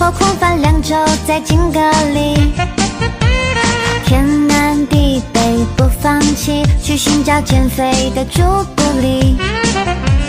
我狂翻2周在金阁里，天南地北不放弃，去寻找减肥的朱古力。